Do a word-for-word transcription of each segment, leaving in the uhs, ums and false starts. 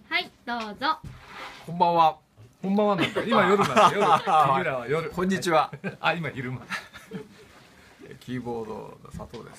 はい、どうぞ。 こんばんは。 こんばんはなんだ。今夜なんだ。夜。君らは夜。 こんにちは。 あ、今昼間。 キーボードの佐藤です。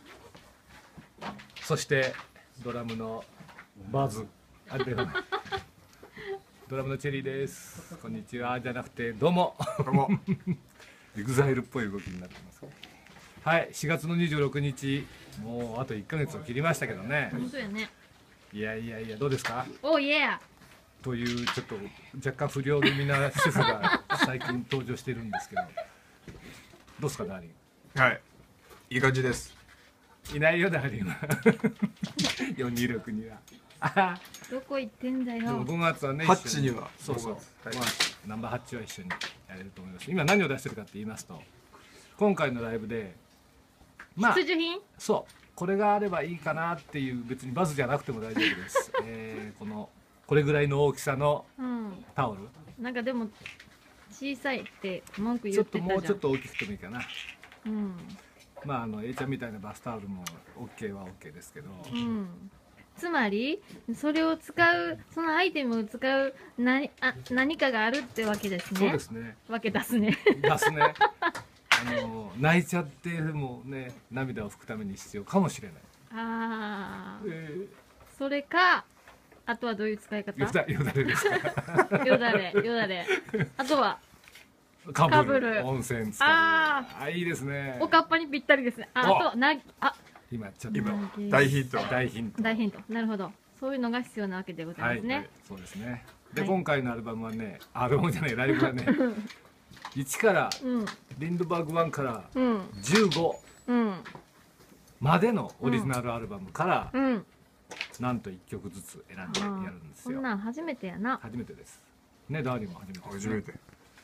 そしてドラムのバズ。あれだよね。ドラムのチェリーです。こんにちはじゃなくてどうも。 どうも。 エグザイルっぽい動きになってます。はい、しがつのにじゅうろくにち、もうあといっかげつを切りましたけどね。 本当やね。 いやいやいや、どうですかおいえ。 というちょっと若干不良気味な主婦が最近登場してるんですけど、どうですかダーリン。 はい。いい感じです。 いないよダーリンは。よんにーろくには。 どこ行ってんだでもよ。 ごがつはね、 ハッチにはそうそう、 はいごがつナンバーハッチは一緒にやれると思います。今何を出してるかって言いますと、今回のライブでまあ必需品？ そうこれがあればいいかなっていう、別にバズじゃなくても大丈夫です。えー、このこれぐらいの大きさのうん。 タオル、 なんかでも小さいって文句ちょってと言ったじゃん。 もうちょっと大きくてもいいかな。 うん。 まああの A ちゃんみたいなバスタオルも OK は OK ですけど、 うん。つまりそれを使う、そのアイテムを使う何あ何かがあるってわけですね。 そうですね。 わけ出すね。 出すね。あの泣いちゃってもね、涙を拭くために必要かもしれない。 ああ。 えそれか、あとはどういう使い方？ ー、よだよだれですか。 よだれ、よだれ。あとはかかぶぶるる温泉使う。 ああいいですね。 おかっぱにぴったりですね。あ、 おあとなあ今ちょっと今投げ大ヒント。 大ヒント。 大ヒント。なるほど。そういうのが必要なわけでございますね。 はい、そうですね。で、 はい今回のアルバムはね、アルバムじゃないライブはね、いちからうんリンドバーグワンからうんじゅうごうんまでのオリジナルアルバムから、 うん。 なんといっきょくずつ選んでやるんですよ。 こんなん初めてやな。 初めてです。ね、ダーリンも初めてですね。 初めて。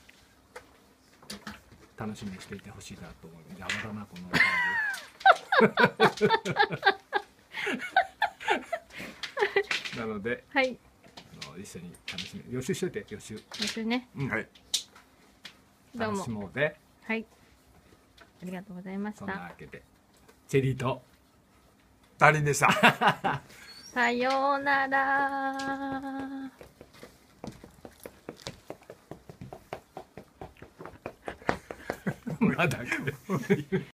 楽しみにしていてほしいなと思う。邪魔だなこのライブ。なので、 はい。 あの一緒に楽しみ予習しといて予習。 予習ね。 うん、 はい。 どうも楽しもうで。 はい。ありがとうございましそんなた。 わけでチェリーとダーリンでした。 さようなら。 まだ来る